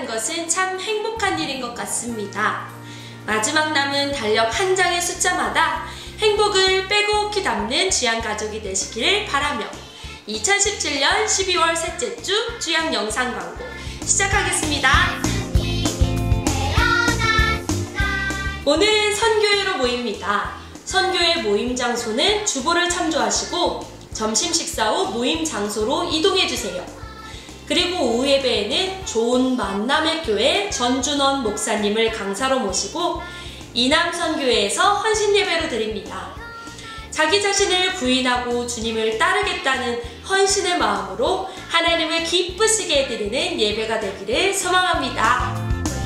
것은 참 행복한 일인 것 같습니다. 마지막 남은 달력 한 장의 숫자마다 행복을 빼곡히 담는 주양가족이 되시기를 바라며 2017년 12월 셋째 주 주양 영상 광고 시작하겠습니다. 오늘은 선교회로 모입니다. 선교회 모임 장소는 주보를 참조하시고 점심 식사 후 모임 장소로 이동해주세요. 그리고 오후 예배에는 좋은 만남의 교회 전준원 목사님을 강사로 모시고 이남선교회에서 헌신 예배로 드립니다. 자기 자신을 부인하고 주님을 따르겠다는 헌신의 마음으로 하나님을 기쁘시게 해드리는 예배가 되기를 소망합니다.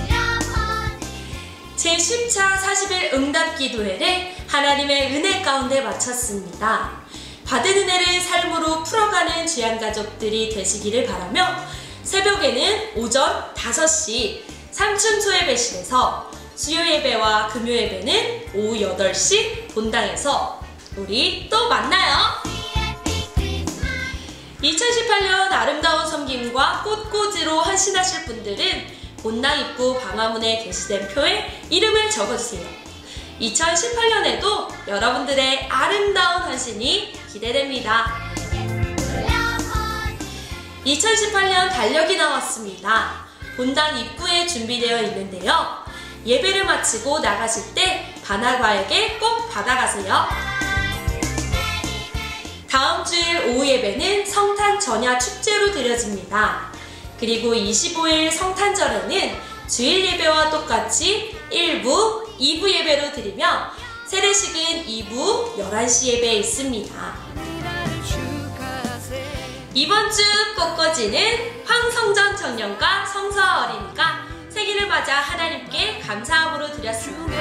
제10차 40일 응답기도회를 하나님의 은혜 가운데 마쳤습니다. 받은 은혜를 삶으로 풀어가는 주양가족들이 되시기를 바라며 새벽에는 오전 5시 삼춘소예배실에서 수요예배와 금요예배는 오후 8시 본당에서 우리 또 만나요. 2018년 아름다운 섬김과 꽃꽂이로 헌신하실 분들은 본당 입구 방화문에 게시된 표에 이름을 적어주세요. 2018년에도 여러분들의 아름다운 헌신이 기대됩니다. 2018년 달력이 나왔습니다. 본당 입구에 준비되어 있는데요. 예배를 마치고 나가실 때 반화과에게 꼭 받아가세요. 다음 주일 오후 예배는 성탄 전야 축제로 드려집니다. 그리고 25일 성탄절에는 주일 예배와 똑같이 1부, 2부 예배로 드리며 세례식은 2부 11시 예배에 있습니다. 이번 주 꽃꽂이는 황성전 청년과 성서 어린이가 생일을 맞아 하나님께 감사함으로 드렸습니다.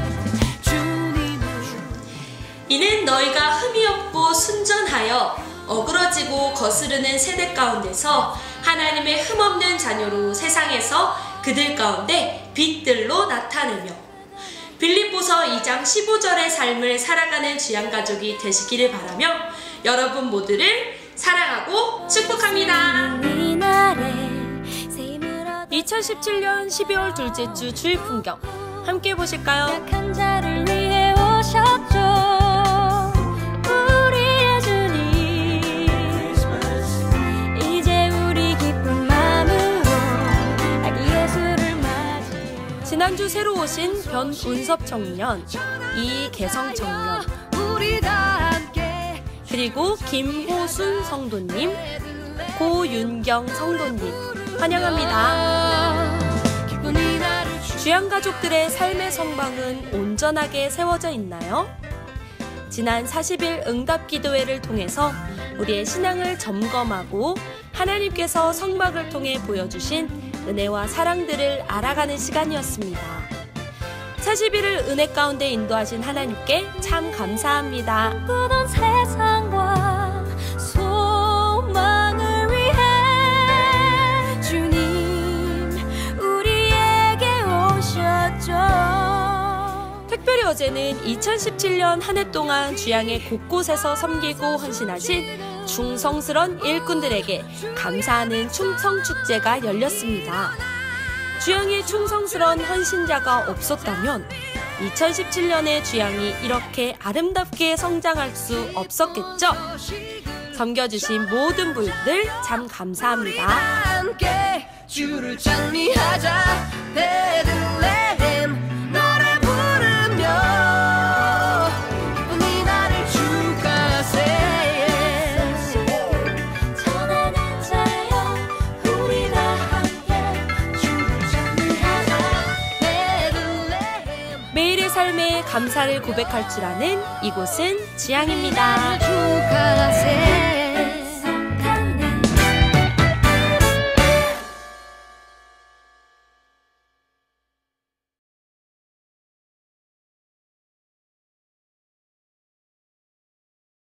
이는 너희가 흠이 없고 순전하여 어그러지고 거스르는 세대 가운데서 하나님의 흠없는 자녀로 세상에서 그들 가운데 빛들로 나타내며 빌립보서 2장 15절의 삶을 살아가는 주양가족이 되시기를 바라며 여러분 모두를 사랑하고 축복합니다. 2017년 12월 둘째 주 주일 풍경 함께 보실까요? 약한 자를 위해 오셨죠. 지난주 새로 오신 변운섭 청년, 이계성 청년, 그리고 김호순 성도님, 고윤경 성도님 환영합니다. 주양가족들의 삶의 성방은 온전하게 세워져 있나요? 지난 40일 응답기도회를 통해서 우리의 신앙을 점검하고 하나님께서 성막을 통해 보여주신 은혜와 사랑들을 알아가는 시간이었습니다. 40일을 은혜 가운데 인도하신 하나님께 참 감사합니다. 꾸던 세상과 소망을 위해 주님 우리에게 오셨죠. 특별히 어제는 2017년 한 해 동안 주양의 곳곳에서 섬기고 헌신하신 충성스런 일꾼들에게 감사하는 충성축제가 열렸습니다. 주양의 충성스런 헌신자가 없었다면 2017년의 주양이 이렇게 아름답게 성장할 수 없었겠죠? 섬겨주신 모든 분들 참 감사합니다. 함께 주를 찬미하자. 베들레헴 너를 부르며 기쁨이 나를 주가세. 매일의 삶에 감사를 고백할 줄 아는 이곳은 주양입니다.